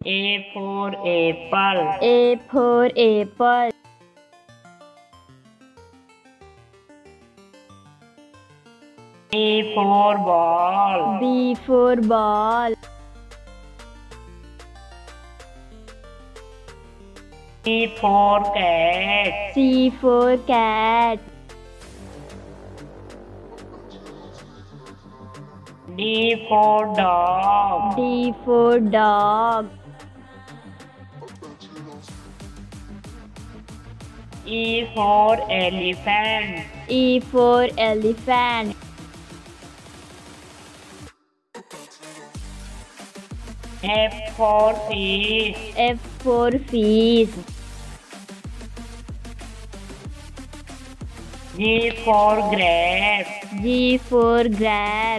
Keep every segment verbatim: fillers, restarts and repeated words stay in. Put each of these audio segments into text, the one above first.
A for apple. A for apple. B for ball. B for ball. C for cat. C for cat. D for dog. D for dog. E for elephant. E for elephant. F for fish. F for fish. G for grape. G for grape.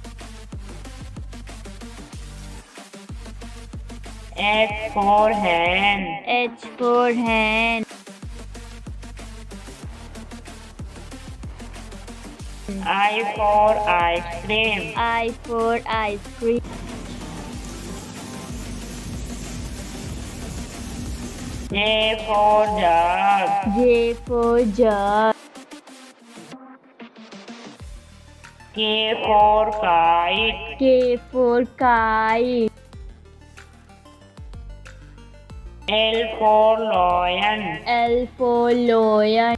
H for hen. H for hen. I for ice cream. I for ice cream. J for jug. J for jug. K for kite. K for kite. L for lion. L for lion.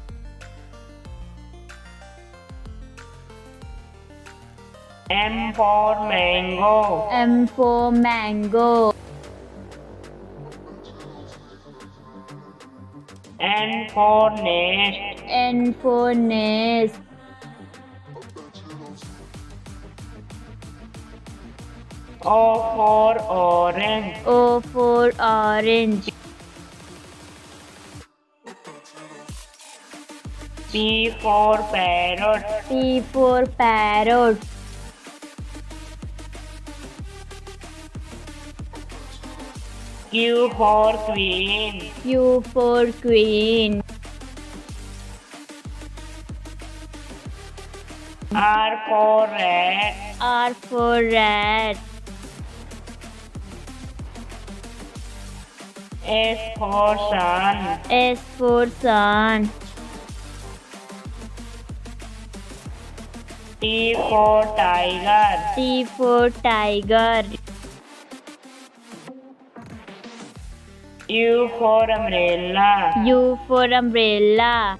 M for mango. M for mango. N for nest. N for nest. O for orange. O for orange. P for parrot. P for parrot. Q for queen. Q for queen. R for rat. R for rat. S for sun. S for sun. T for tiger. T for tiger. U for umbrella. U for umbrella.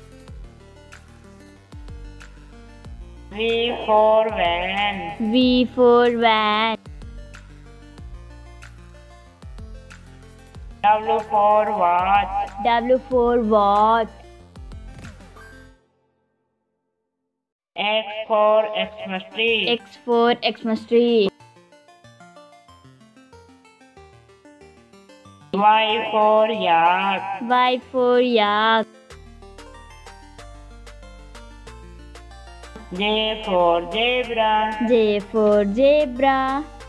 V for van. V for van. W for watch. W for watch. X for Xmas tree. X for Xmas tree. Y for yak. Y for yak. J for zebra. J for zebra.